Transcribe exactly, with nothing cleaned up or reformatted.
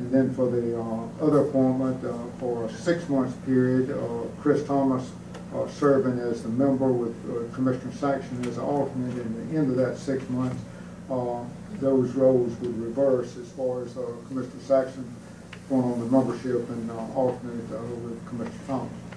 And then for the uh, other appointment, uh, for a six-month period, uh, Chris Thomas uh, serving as the member with uh, Commissioner Saxon as the alternate. And the end of that six months, uh, those roles would reverse as far as uh, Commissioner Saxon going on the membership and uh, alternate uh, with Commissioner Thomas.